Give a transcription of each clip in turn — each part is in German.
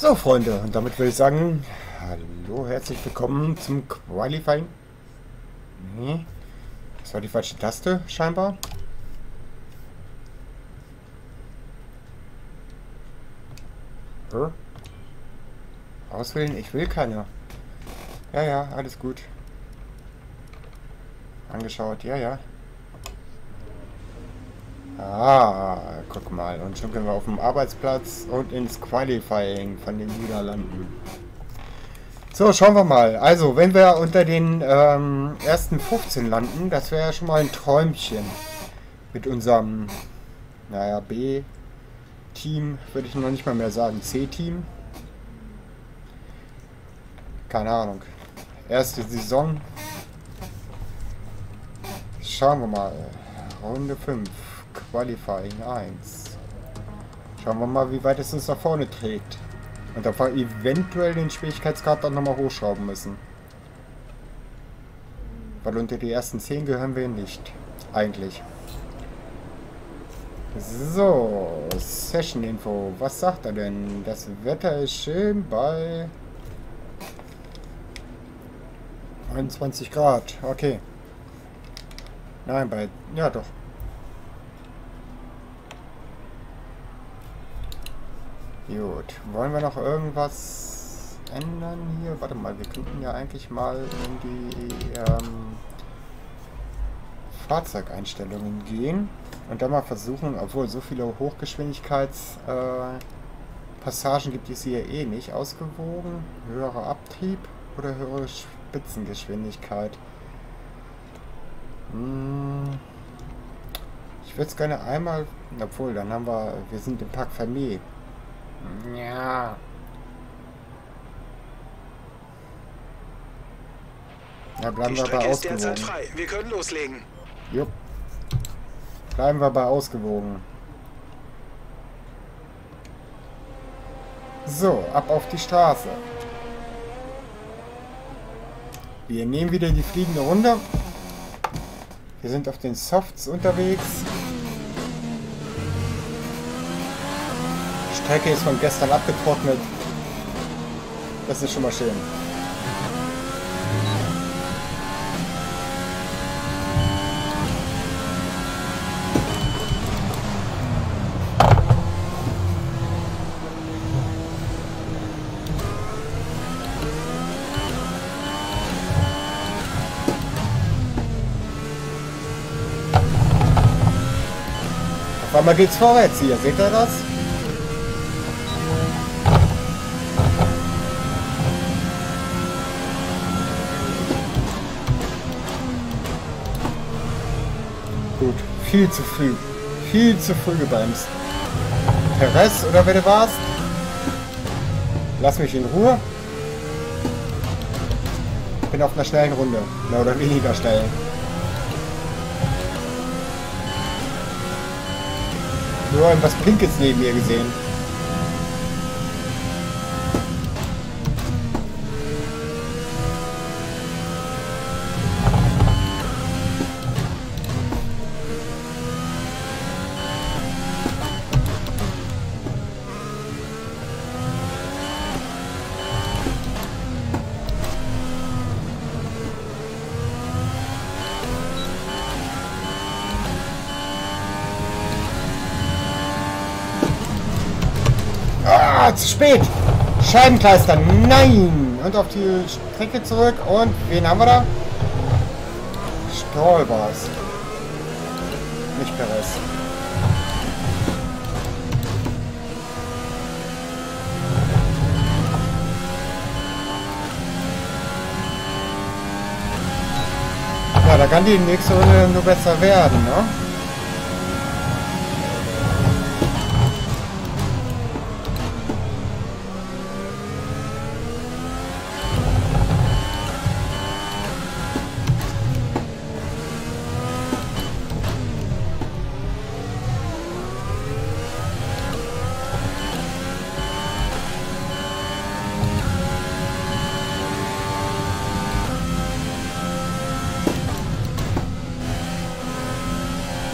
So, Freunde, und damit würde ich sagen, hallo, herzlich willkommen zum Qualifying. Nee, das war die falsche Taste, scheinbar. Auswählen, ich will keine. Ja, ja, alles gut. Angeschaut, ja, ja. Ah, guck mal, und schon können wir auf dem Arbeitsplatz und ins Qualifying von den Niederlanden. So, schauen wir mal. Also, wenn wir unter den ersten 15 landen, das wäre ja schon mal ein Träumchen. Mit unserem, naja, B-Team, würde ich noch nicht mal mehr sagen, C-Team. Keine Ahnung. Erste Saison. Schauen wir mal. Runde 5. Qualifying 1. Schauen wir mal, wie weit es uns nach vorne trägt. Und ob wir eventuell den Schwierigkeitsgrad dann nochmal hochschrauben müssen. Weil unter die ersten 10 gehören wir nicht. Eigentlich. So, Session Info. Was sagt er denn? Das Wetter ist schön bei 21 Grad. Okay. Nein, bei... Ja, doch. Gut. Wollen wir noch irgendwas ändern hier? Warte mal, wir könnten ja eigentlich mal in die Fahrzeugeinstellungen gehen und dann mal versuchen, obwohl so viele Hochgeschwindigkeitspassagen gibt es hier eh nicht, ausgewogen, höherer Abtrieb oder höhere Spitzengeschwindigkeit. Ich würde es gerne einmal, obwohl, dann haben wir sind im Parc Fermé. Ja. Ja, bleiben wir bei ausgewogen. Frei. Wir können loslegen. Jupp. Bleiben wir bei ausgewogen. So, ab auf die Straße. Wir nehmen wieder die fliegende Runde. Wir sind auf den Softs unterwegs. Die Strecke ist von gestern abgetrocknet. Das ist schon mal schön. Auf einmal geht's vorwärts hier, seht ihr das? Gut, viel zu früh gebremst. Perez oder wer du warst? Lass mich in Ruhe. Bin auf einer schnellen Runde, mehr oder weniger schnell. Nur irgendwas Pinkes neben mir gesehen. Zu spät! Scheibenkleister, nein! Und auf die Strecke zurück und wen haben wir da? Stolbers. Nicht Perez. Ja, da kann die nächste Runde nur besser werden, ne?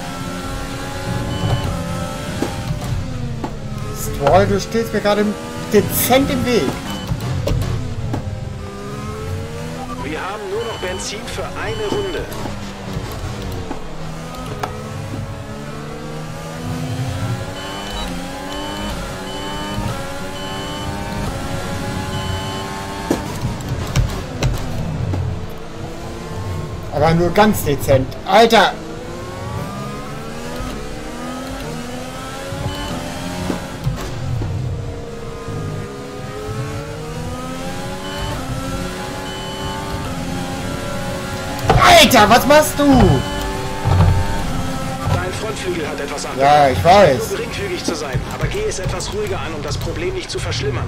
Stroll, du stehst mir gerade im dezent im Weg. Wir haben nur noch Benzin für eine Runde. Aber nur ganz dezent. Alter! Alter, was machst du? Dein Frontflügel hat etwas an. Ja, ich weiß. Nur geringfügig zu sein, aber geh es etwas ruhiger an, um das Problem nicht zu verschlimmern.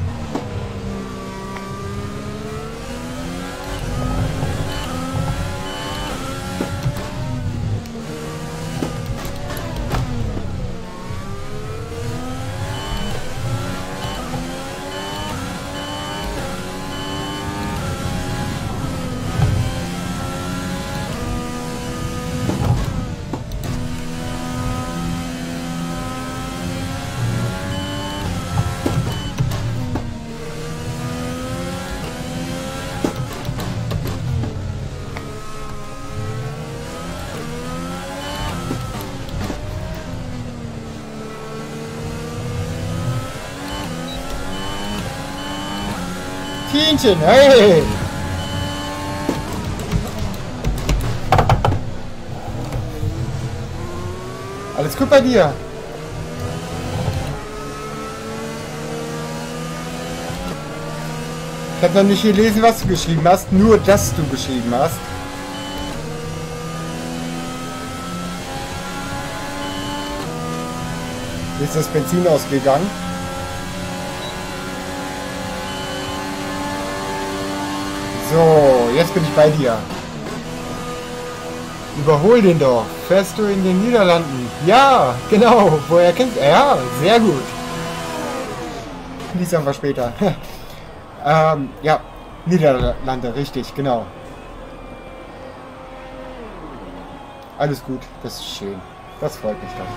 Tienchen, hey! Alles gut bei dir? Ich habe noch nicht gelesen, was du geschrieben hast, nur dass du geschrieben hast. Ist das Benzin ausgegangen? So, jetzt bin ich bei dir. Überhol den doch. Fährst du in den Niederlanden? Ja, genau. Woher kennst du? Ja, sehr gut. Lies einfach später. Ja, Niederlande, richtig, genau. Alles gut, das ist schön. Das freut mich dann.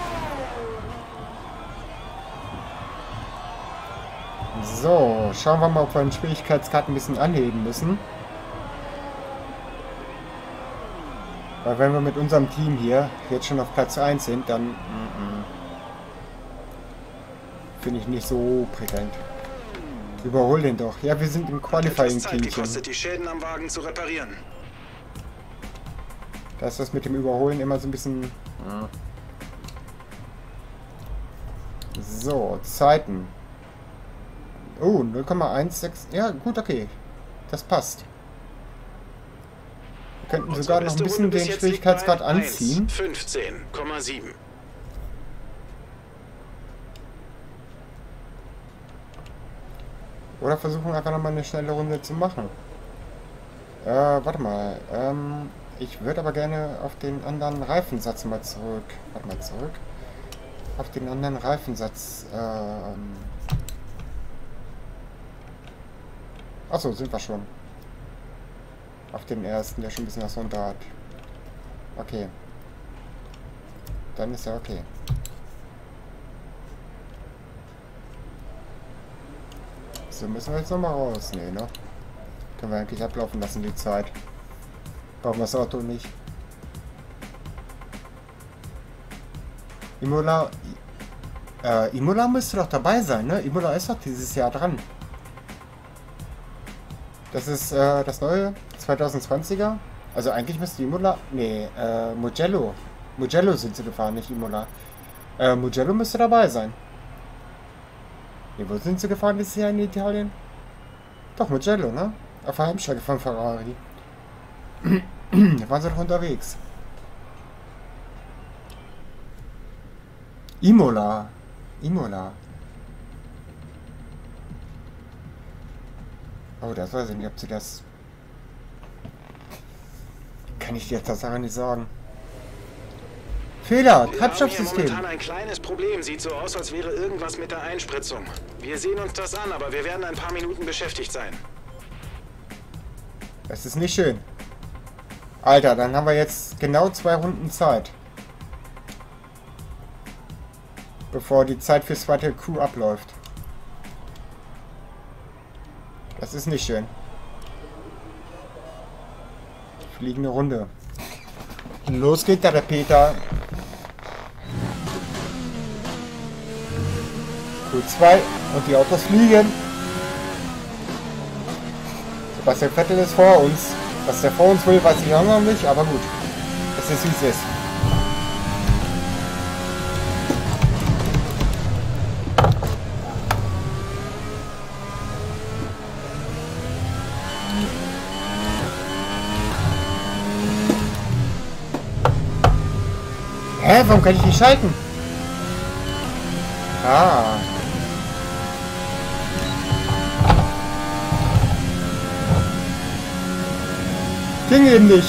So, schauen wir mal, ob wir den Schwierigkeitsgrad ein bisschen anheben müssen. Weil wenn wir mit unserem Team hier jetzt schon auf Platz 1 sind, dann finde ich nicht so prickelnd. Überhol den doch. Ja, wir sind im Qualifying-Teamchen. Gekostet, die Schäden am Wagen zu reparieren. Da ist das mit dem Überholen immer so ein bisschen... So, Zeiten. Oh, 0,16. Ja, gut, okay. Das passt. Wir könnten sogar noch ein bisschen den Schwierigkeitsgrad anziehen. 15,7. Oder versuchen einfach nochmal eine schnelle Runde zu machen. Warte mal. Ich würde aber gerne auf den anderen Reifensatz mal zurück. Warte mal, zurück. Auf den anderen Reifensatz. Achso, sind wir schon. Auf den ersten, der schon ein bisschen was runter hat. Okay. Dann ist ja okay. So, müssen wir jetzt nochmal raus. Nee, ne? Können wir eigentlich ablaufen lassen, die Zeit. Brauchen wir das Auto nicht. Imola... Imola müsste doch dabei sein, ne? Imola ist doch dieses Jahr dran. Das ist das neue 2020er. Also eigentlich müsste Imola... Nee, Mugello. Mugello sind sie gefahren, nicht Imola. Mugello müsste dabei sein. Nee, wo sind sie gefahren dieses Jahr in Italien? Doch, Mugello, ne? Auf der Heimstrecke von Ferrari. Da waren sie doch unterwegs. Imola. Imola. Oh, das weiß ich nicht, ob sie das... Kann ich dir Tatsache nicht sagen. Fehler, Treibstoffsystem. Wir haben momentan ein kleines Problem. Sieht so aus, als wäre irgendwas mit der Einspritzung. Wir sehen uns das an, aber wir werden ein paar Minuten beschäftigt sein. Das ist nicht schön. Alter, dann haben wir jetzt genau 2 Runden Zeit. Bevor die Zeit fürs zweite Crew abläuft. Das ist nicht schön. Fliegende Runde. Los geht der Peter. Q2 und die Autos fliegen. Sebastian Vettel ist vor uns. Was der vor uns will, weiß ich auch noch nicht, aber gut. Es ist wie es ist. Hä? Warum kann ich nicht schalten? Ah. Ging eben nicht.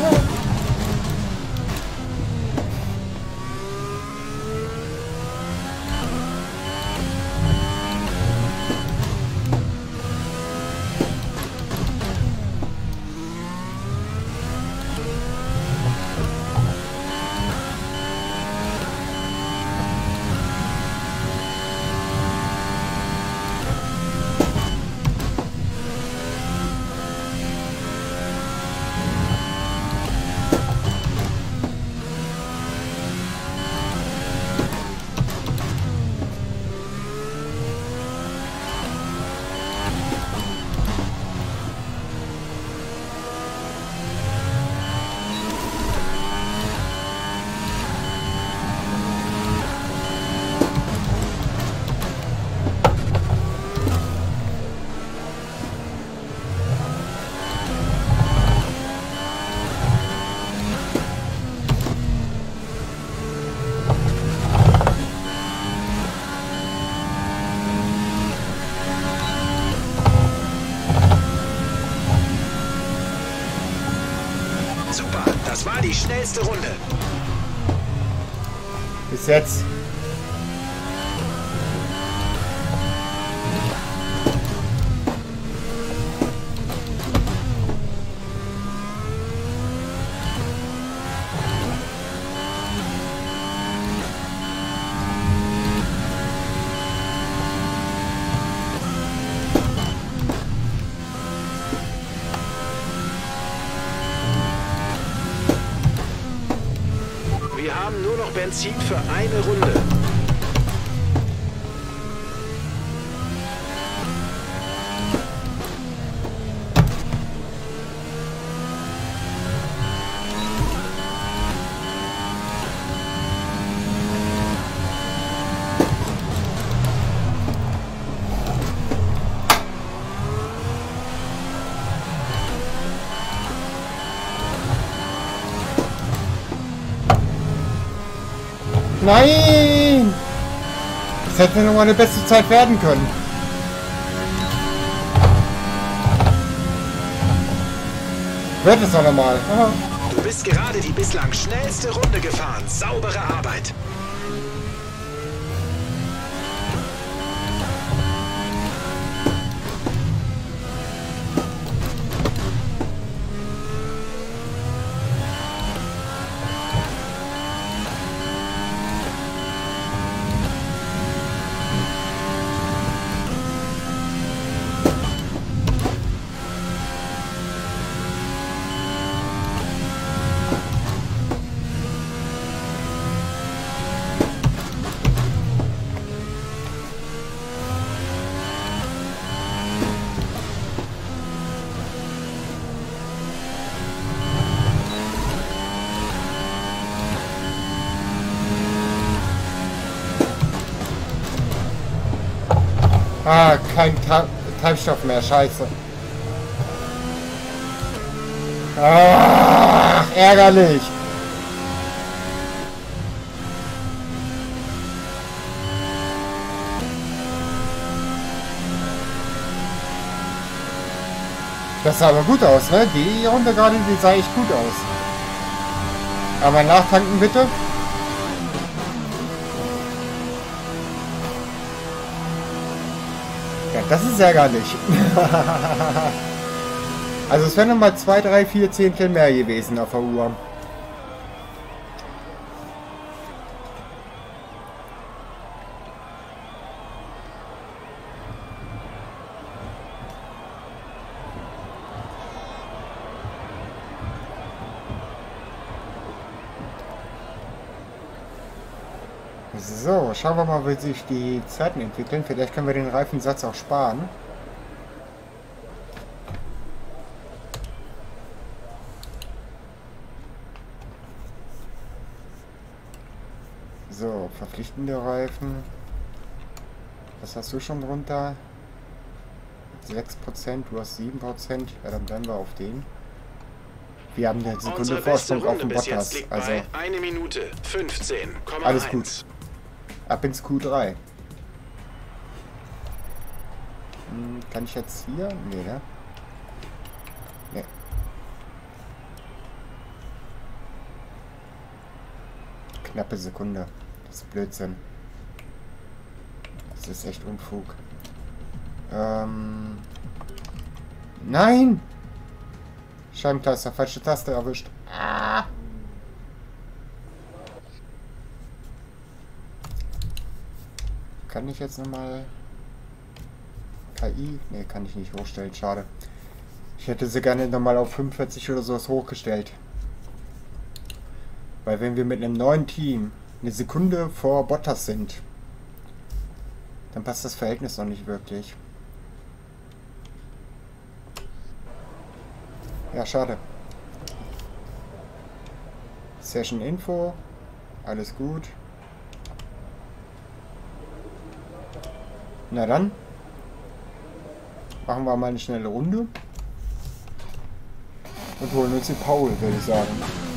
Das war die schnellste Runde. Bis jetzt. Wir haben nur noch Benzin für eine Runde. Nein! Das hätte noch mal eine beste Zeit werden können. Wird es doch nochmal. Du bist gerade die bislang schnellste Runde gefahren. Saubere Arbeit. Ah, kein Treibstoff mehr, scheiße. Ah, ärgerlich. Das sah aber gut aus, ne? Die Runde gerade, die sah echt gut aus. Aber nachtanken bitte. Ja, das ist ärgerlich. Also es wären nochmal 2, 3, 4 Zehntel mehr gewesen auf der Uhr. So, schauen wir mal, wie sich die Zeiten entwickeln. Vielleicht können wir den Reifensatz auch sparen. So, verpflichtende Reifen. Was hast du schon drunter? 6%, du hast 7%. Ja, dann bleiben wir auf den. Wir haben eine Sekunde Vorsprung auf dem Bottas. Also 1 Minute 15,1. alles gut. Ab ins Q3. Kann ich jetzt hier? Nee, ne? Nee. Knappe Sekunde. Das ist Blödsinn. Das ist echt Unfug. Nein! Scheibentaster, falsche Taste erwischt. Ah! Kann ich jetzt nochmal KI? Ne, kann ich nicht hochstellen, schade. Ich hätte sie gerne nochmal auf 45 oder sowas hochgestellt. Weil wenn wir mit einem neuen Team eine Sekunde vor Bottas sind, dann passt das Verhältnis noch nicht wirklich. Ja, schade. Session Info. Alles gut. Na dann. Machen wir mal eine schnelle Runde. Und holen uns den Paul, würde ich sagen.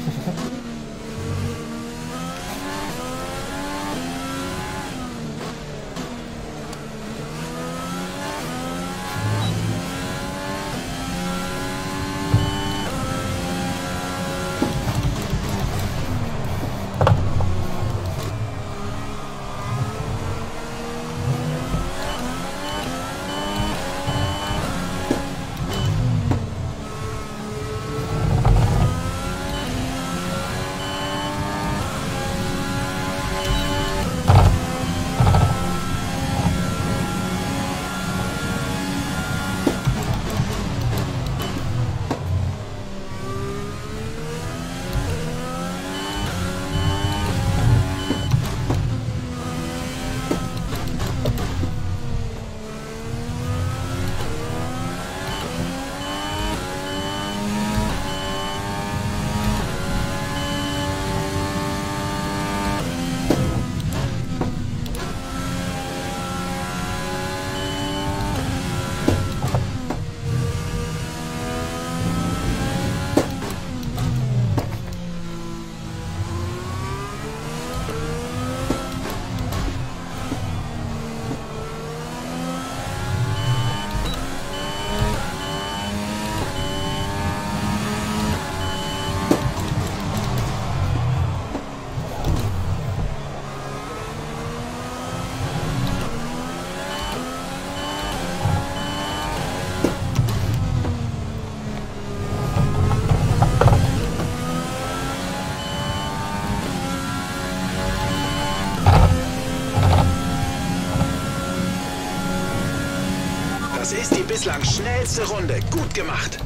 Das ist die bislang schnellste Runde. Gut gemacht.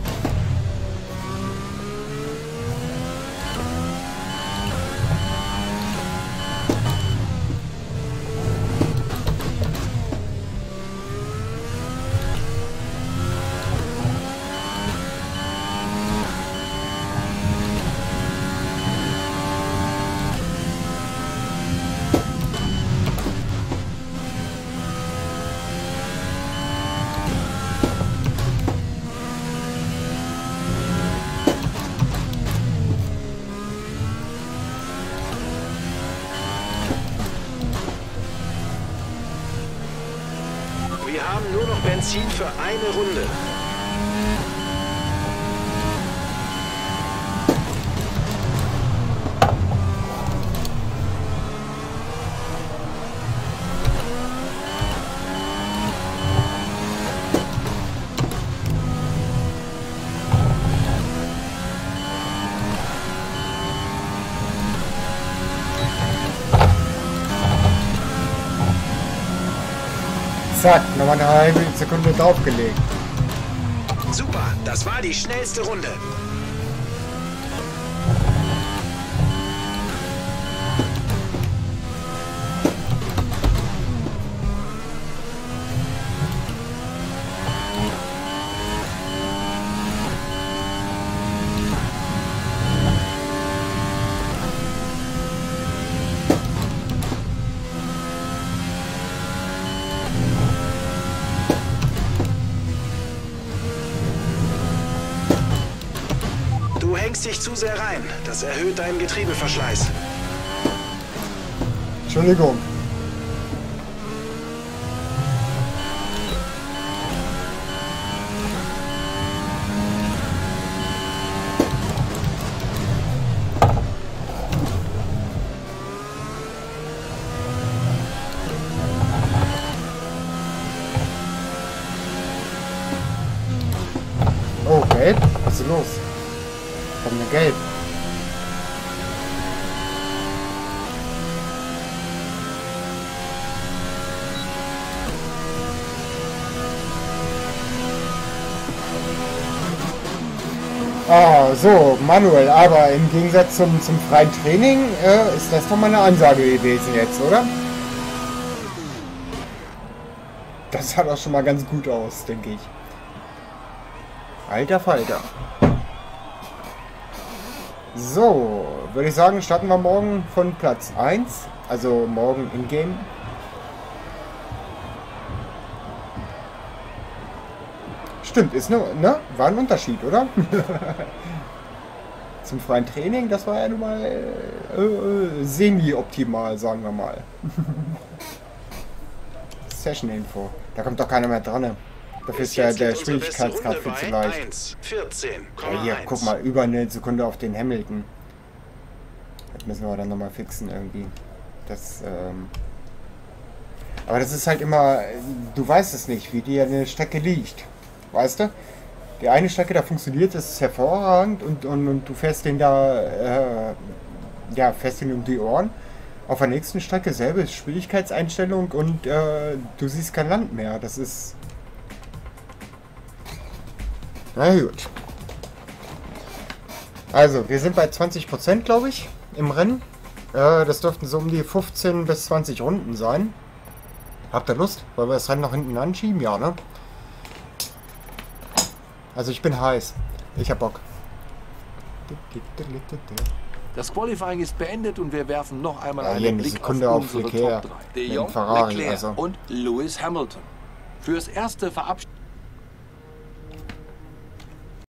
Wir haben nur noch Benzin für eine Runde. Zack, nochmal eine halbe Sekunde draufgelegt. Super, das war die schnellste Runde. Du hängst dich zu sehr rein. Das erhöht deinen Getriebeverschleiß. Entschuldigung. Oh, gelb? Was ist denn los? Warum denn gelb? Ah, so, Manuel, aber im Gegensatz zum freien Training ist das doch mal eine Ansage gewesen jetzt, oder? Das sah doch schon mal ganz gut aus, denke ich. Alter Falter. So, würde ich sagen, starten wir morgen von Platz 1. Also morgen in-game. Stimmt, ist nur, ne? War ein Unterschied, oder? Zum freien Training, das war ja nun mal semi-optimal, sagen wir mal. Session-Info. Da kommt doch keiner mehr dran. Dafür ist ja der Schwierigkeitsgrad viel zu leicht. 14, ja, hier, guck mal, über eine Sekunde auf den Hamilton. Das müssen wir dann nochmal fixen irgendwie. Das, aber das ist halt immer, du weißt es nicht, wie dir eine Strecke liegt. Weißt du? Die eine Strecke, da funktioniert es hervorragend und du fährst den da, ja, fährst den um die Ohren. Auf der nächsten Strecke selbe Schwierigkeitseinstellung und du siehst kein Land mehr. Das ist... Na gut. Also, wir sind bei 20%, glaube ich, im Rennen. Das dürften so um die 15 bis 20 Runden sein. Habt ihr Lust? Wollen wir das Rennen nach hinten anschieben? Ja, ne? Also ich bin heiß. Ich hab Bock. Das Qualifying ist beendet und wir werfen noch einmal ja, einen Blick auf unsere Top 3. De Jong, Ferrari, Leclerc also. und Lewis Hamilton. Fürs erste Verabschieden.